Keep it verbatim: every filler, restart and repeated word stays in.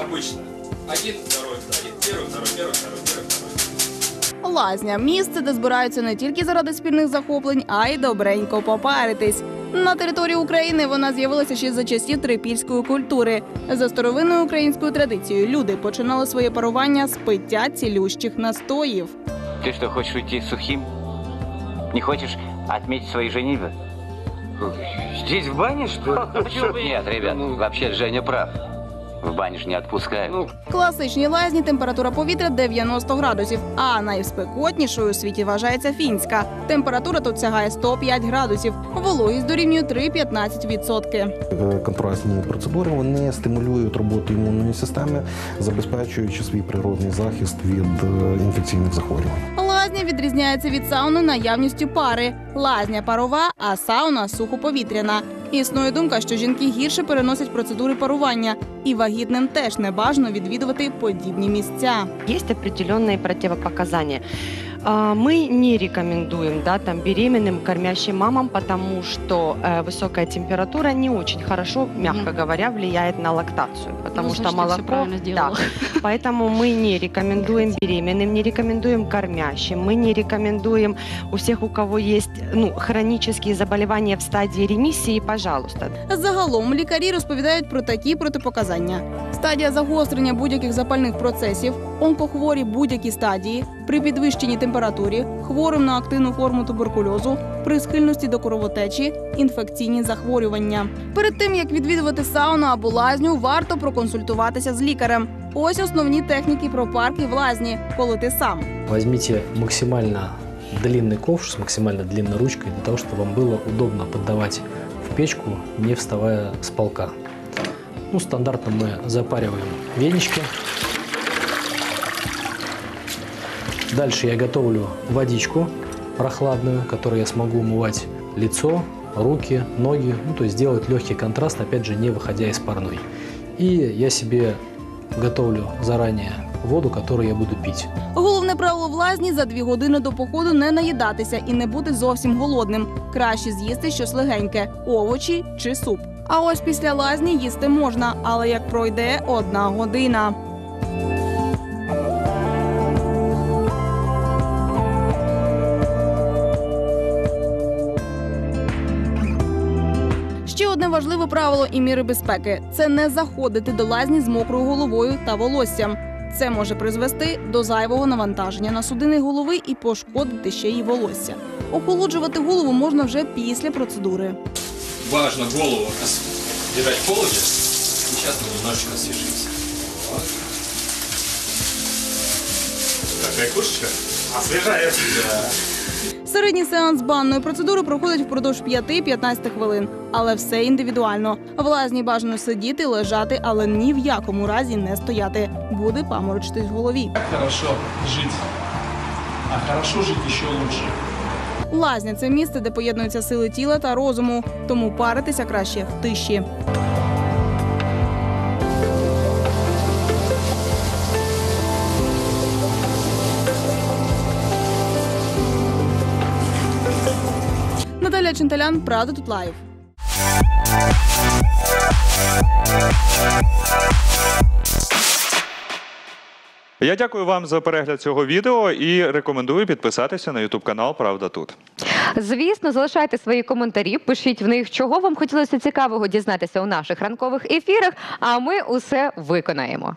обычно. Один, второй, один, первый, второй, первый, второй, первый, второй. Лазня – місце, де збираються не тільки заради спільних захоплень, а й добренько попаритись. На території України вона з'явилася ще за часів трипільської культури. За старовинною українською традицією люди починали своє парування з пиття цілющих настоїв. Ти що, хочеш уйти сухим? Не хочеш відмітити свої женитьби? Здесь в бане, что ли? Нет, ребят, вообще Женя прав. В бані ж не відпускають. В класичній лазні температура повітря дев'яносто градусів, а найспекотнішою у світі вважається фінська. Температура тут сягає сто п'ять градусів, вологість дорівнює три цілих п'ятнадцять сотих відсотка. Контрастні процедури вони стимулюють роботу імунної системи, забезпечуючи свій природний захист від інфекційних захворювань. Лазня відрізняється від сауни наявністю пари. Лазня парова, а сауна сухоповітряна. Існує думка, що жінки гірше переносять процедури парування. І вагітним теж не бажано відвідувати подібні місця. Є определенні противопоказання. Мы не рекомендуем, да, там, беременным, кормящим мамам, потому что э, высокая температура не очень хорошо, мягко mm. говоря, влияет на лактацию. Потому ну, что молоко... Да, поэтому мы не рекомендуем беременным, не рекомендуем кормящим, мы не рекомендуем у всех, у кого есть ну, хронические заболевания в стадии ремиссии, пожалуйста. Загалом лікарі розповідають про такі протипоказання. Стадія загострення будь-яких запальних процесів, онкохворі будь-які стадії, при підвищенні температурі, хворим на активну форму туберкульозу, при схильності до кровотечі, інфекційні захворювання. Перед тим, як відвідувати сауну або лазню, варто проконсультуватися з лікарем. Ось основні техніки пропарки в лазні, коли ти сам. Возьмите максимально длинный ковш с максимально длинной ручкой, для того, чтобы вам было удобно поддавать в печку, не вставая с полка. Ну, стандартно мы запариваем венички. Дальше я готовлю водичку прохладную, которой я смогу умывать лицо, руки, ноги, ну, то есть сделать легкий контраст, опять же, не выходя из парной. И я себе готовлю заранее воду, которую я буду пить. Головне правило в лазні – за дві години до походу не наїдатися і не бути зовсім голодним. Краще з'їсти щось легеньке – овочі чи суп. А ось після лазні їсти можна, але як пройде одна година. Ще одне важливе правило і міри безпеки – це не заходити до лазні з мокрою головою та волоссям. Це може призвести до зайвого навантаження на судини голови і пошкодити ще й волосся. Охолоджувати голову можна вже після процедури. Важно голову держать в холоде. Сейчас мы немножечко освежимся. Вот. Какая кошечка? Освежает. Да. Середній сеанс банної процедури проходить впродовж п'яти-п'ятнадцяти хвилин. Але все індивідуально. В лазні бажано сидіти, лежати, але ні в якому разі не стояти. Буде паморочитись в голові. Хорошо жити. А хорошо жити ще лучше. Лазня – це місце, де поєднуються сили тіла та розуму. Тому паритися краще в тиші. Наталя Ченталян, Правда тут лайв. Я дякую вам за перегляд цього відео і рекомендую підписатися на ютуб канал «Правда тут». Звісно, залишайте свої коментарі, пишіть в них, чого вам хотілося цікавого дізнатися у наших ранкових ефірах, а ми усе виконаємо.